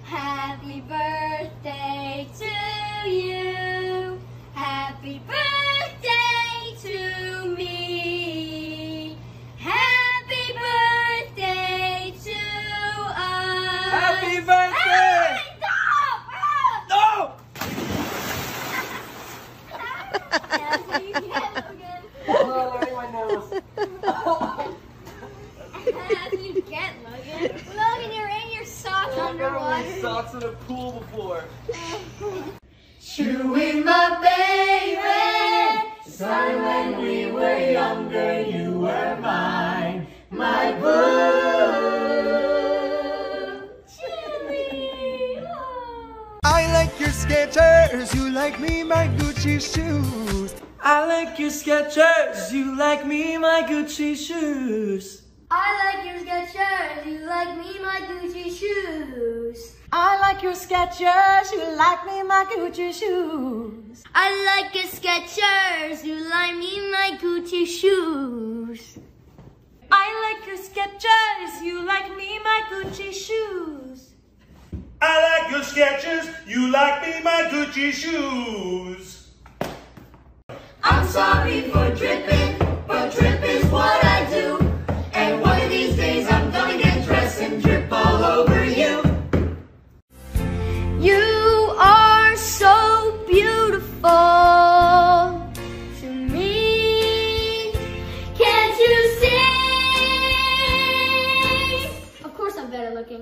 Happy birthday to you. Happy birthday to me. Happy birthday to us. Happy birthday! Hey, stop! No! Happy Logan. Oh, my nose. Happy get Logan. Logan, you're in your socks I've never worn underwater. socks in a pool before. Chewy, my baby. Started when we were younger. You were mine, my boo. Chewy. Oh. I like your Skechers, you like me, my Gucci shoes. I like your Skechers, you like me, my Gucci shoes. I like your Skechers. You like me, my Gucci shoes. I like your Skechers, you like me, my Gucci shoes. I like your Skechers. You like me, my Gucci shoes. I like your Skechers, you like me, my Gucci shoes. I like your Skechers, you like me, my Gucci shoes. I'm sorry for dripping, but drip is what I do. And one of these days I'm gonna get dressed and drip all over you. You are so beautiful to me. Can't you see? Of course I'm better looking.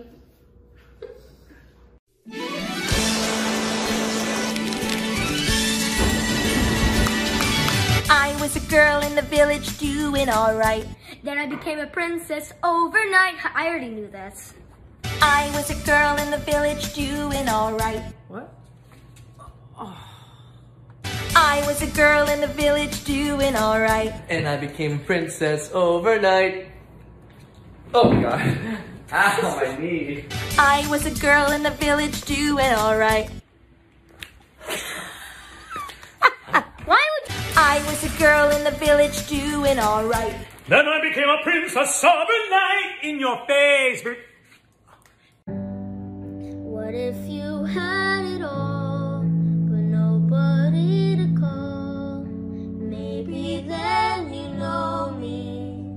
I was a girl in the village doing alright. Then I became a princess overnight. I already knew this. I was a girl in the village doing alright. What? I was a girl in the village doing alright. And I became princess overnight. Oh my god. Ow, my knee. I was a girl in the village doing alright. Why would I was a girl in the village doing alright. Then I became a princess overnight in your face. What if you had it all, but nobody to call? Maybe then you know me.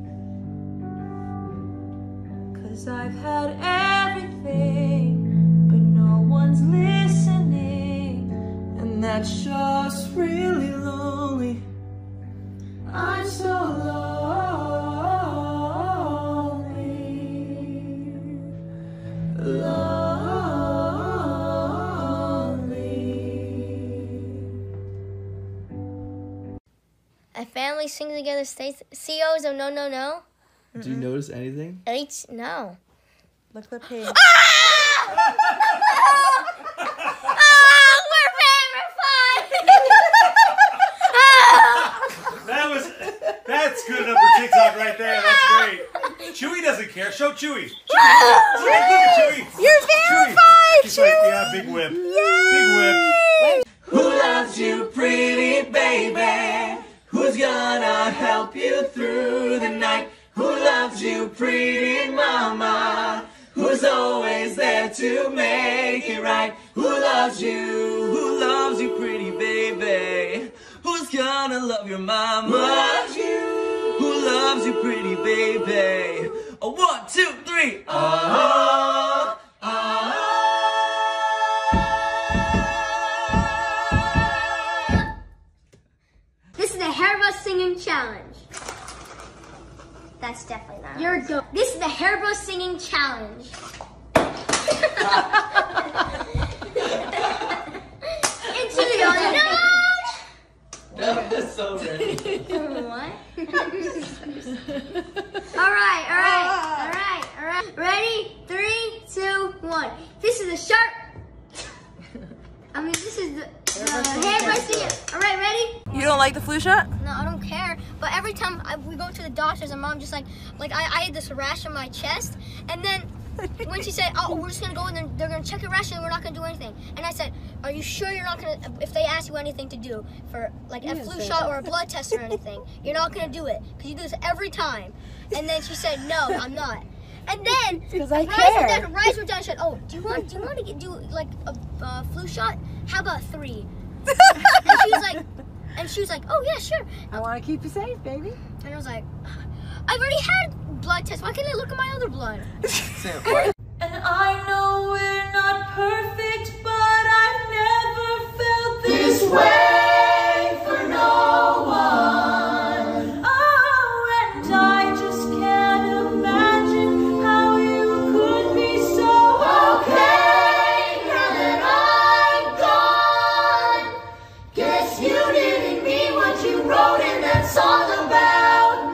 'Cause I've had everything, but no one's listening. And that's just really lonely. I'm so lonely. A family sings together, stays CEOs of no, no, no. Do you notice anything? No. Look at the pig. Oh, we're That's good enough for TikTok right there. That's great. Chewy doesn't care. Show Chewy. Look at Chewy. You're verified, She's like, yeah, big whip. Big whip. Who loves you, pretty baby? Who's gonna help you through the night? Who loves you, pretty mama? Who's always there to make it right? Who loves you? Who loves you, pretty baby? Who's gonna love your mama? Who loves you? Who loves you, pretty baby? Oh, 1, 2, 3. Oh, oh. This is the Hairbrush Singing Challenge. That's definitely not. You're dope. This is the Hairbrush Singing Challenge. Into the unknown. That was so ready. What? All right. Ready? 3, 2, 1. This is a sharp. This is the hairbrush singing. All right, ready? You don't like the flu shot? No, I don't care. But every time we go to the doctors, and mom just like I had this rash on my chest, and then when she said, "Oh, we're just gonna go and then they're gonna check your rash and we're not gonna do anything," and I said, "Are you sure you're not gonna? If they ask you anything to do for like a flu shot or a blood test or anything, you're not gonna do it because you do this every time." And then she said, "No, I'm not." And then Because I care. Rice went down and said, "Oh, do you want to do like a flu shot? How about 3?" and she was like, "Oh yeah, sure." I want to keep you safe, baby. And I was like, "I've already had blood tests. Why can't I look at my other blood?" And I know we're not perfect, but I've never felt this way for no one. Oh, and I just can't imagine how you could be so okay now that I'm gone. Guess you didn't mean what you wrote in that song about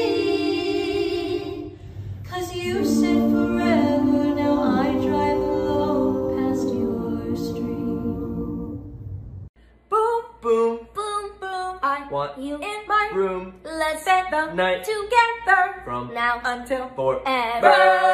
me. 'Cause you said forever, now I drive alone past your street. Boom, boom, boom, boom. I Want you in my room. Let's spend the Night. together From now until forever.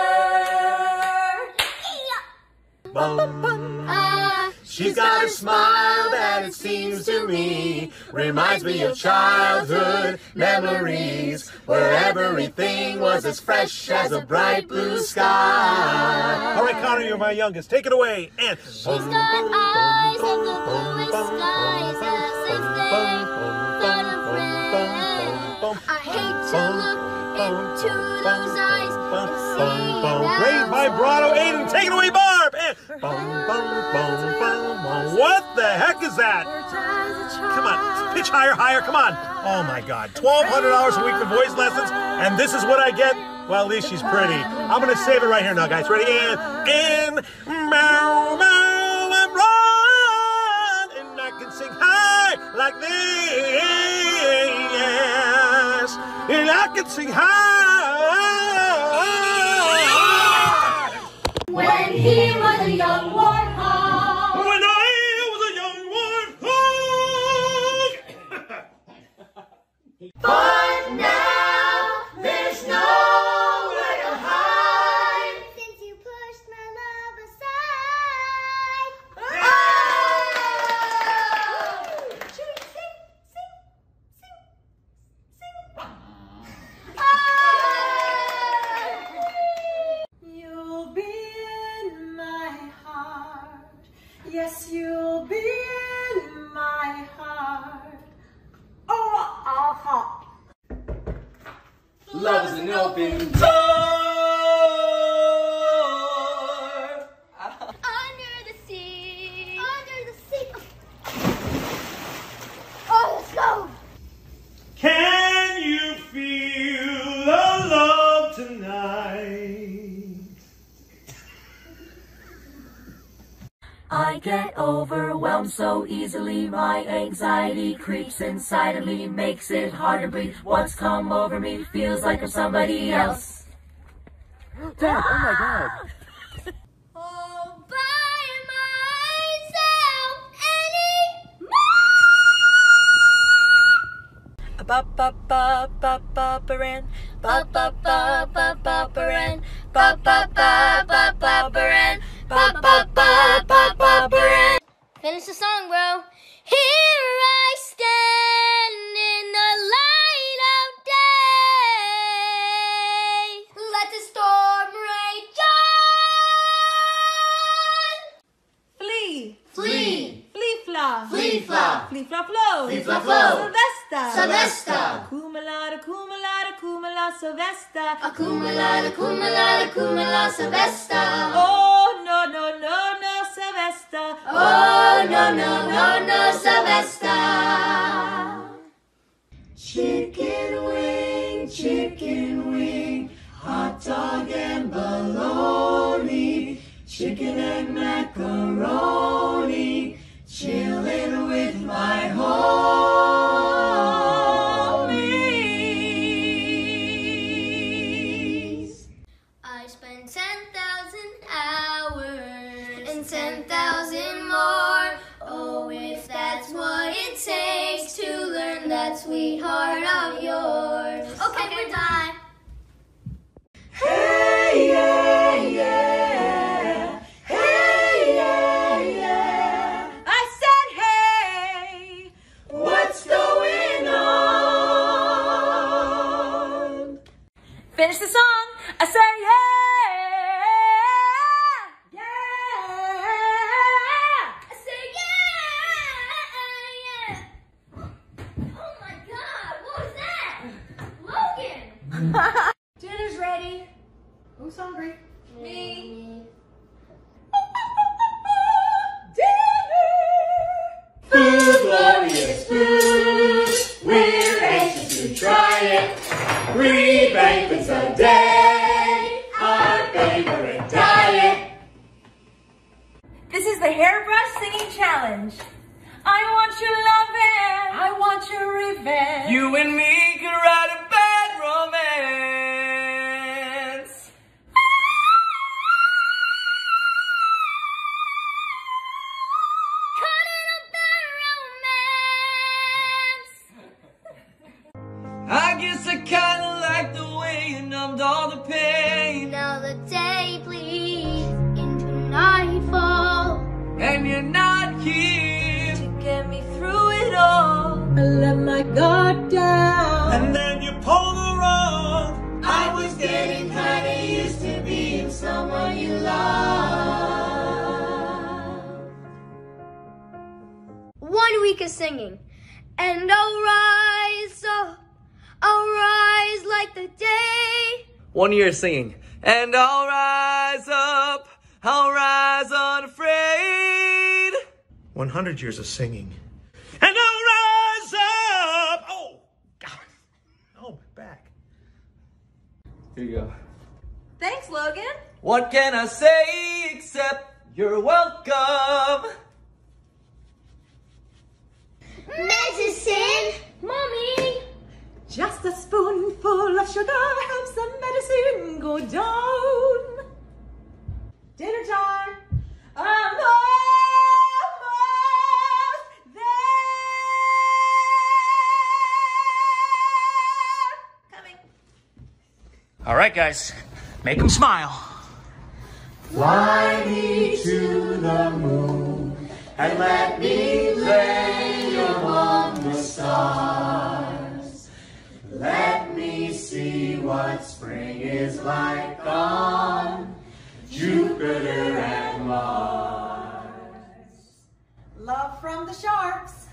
She's got a smile that it seems to me reminds me of childhood memories where everything was as fresh as a bright blue sky. All right, Connor, you're my youngest. Take it away. And She's got eyes of the bluest skies, as if they thought of rain. I hate to look into those eyes and see great that vibrato, Aiden. Take it away, Barb. And what the heck is that? Come on, pitch higher, higher. Come on. Oh my God, $1,200 a week for voice lessons, and this is what I get. Well, at least she's pretty. I'm gonna save it right here now, guys. Ready? And meow, meow, and run, and I can sing high like this, and I can sing high. when he was a young warthog. When I was a young warthog. But now there's nowhere to hide. since you pushed my love aside. You'll be in my heart. Yes, you'll be in my heart. Oh, Love is an open door. Under the sea. Under the sea. Oh, let's go. Can you feel the love tonight? I get overwhelmed so easily. My anxiety creeps inside of me, makes it hard to breathe. What's come over me feels like I'm somebody else. Dad, oh my God. All by myself anymore. Ba ba ba ba ba baran, ba ba ba ba ba baran, ba ba ba ba ba baran, ba ba ba ba ba baran. Finish the song, bro. Here I stand in the light of day. Let the storm rage on. Flee, Flee. flee-fla, Flee-fla. flee-fla-flow, Flee-fla-flow. Sylvester, Sylvester. Kumala, kumala, kumala, Sylvester. Accumulate, accumulate, accumulate, Sylvester. Oh no no no no, Sylvester. Oh, no, no, no, no, Sylvester. Chicken wing, hot dog and bologna, chicken and macaroni, chilling with my homies. I spent 10,000 hours and 10,000 more. Oh, if that's what it takes to learn that sweetheart of yours. Okay, we're done. Hey, yeah, yeah. Hey, yeah, yeah. I said hey. What's going on? Finish the song. I say hey. Dinner's ready. Who's hungry? Me. Food, glorious food. We're anxious to try it. 3 banquets a day. Our favorite diet. This is the hairbrush singing challenge. I want your loving. I want your revenge. You and me can write a bad romance. Cutting up that romance. I guess I kinda like the way you numbed all the pain. Now the day bleeds into nightfall. And you're not here. To get me through it all, I let my guard down. And then you pull the rug. I was getting kinda used to being someone you love. 1 week of singing, and I'll rise up, I'll rise like the day. 1 year of singing. And I'll rise up, I'll rise unafraid. 100 years of singing. And I'll rise up. Oh, God. Oh, my back. Here you go. Thanks, Logan. What can I say except you're welcome? Medicine, Mommy. Just a spoonful of sugar helps the medicine go down. Dinner time. I'm almost there. Coming. All right, guys, make them smile. Fly me to the moon and let me play among the stars. Let me see what spring is like on Jupiter and Mars. Love from the Sharks.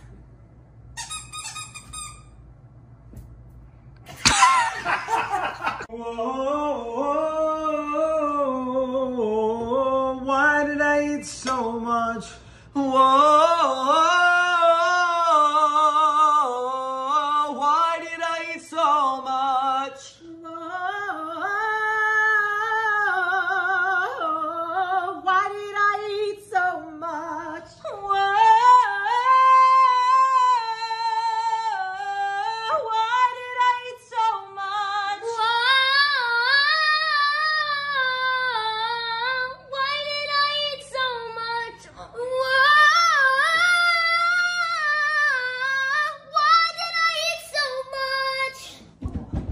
Whoa, why did I eat so much? Whoa, why did I eat so much? Why did I eat so much? Why did I eat so much? Why did I eat so much? Why did I eat so much?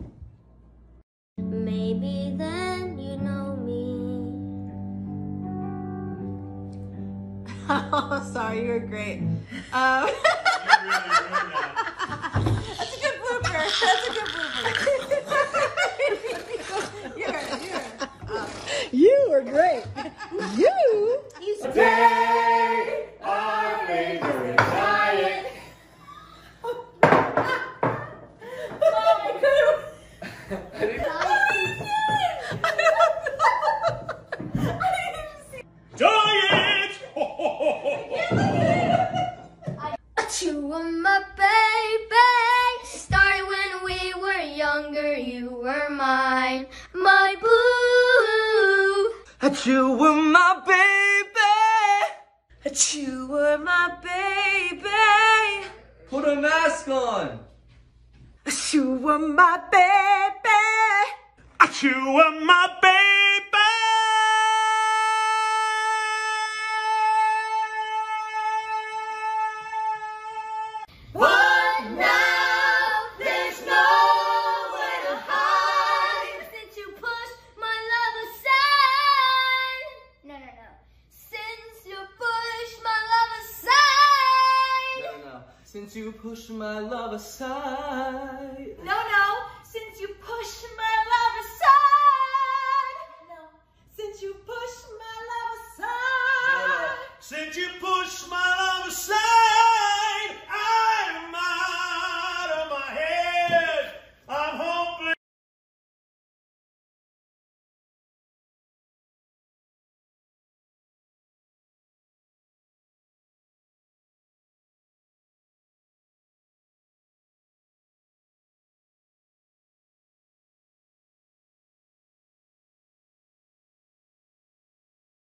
Maybe then you know me. Oh, sorry, you were great. That's a good blooper. That's a good blooper. You were great. You? Today, our favorite diet. Diet! You were my baby. Started when we were younger. You were mine, my boo. That you were my baby. That you were my baby. Put a mask on. That you were my baby. You were my baby. What now? There's nowhere to hide. Since you pushed my love aside. No. Since you pushed my love aside. No. Since you pushed my love aside. No. Since you pushed my love aside. No. Since you pushed my love aside. Since you put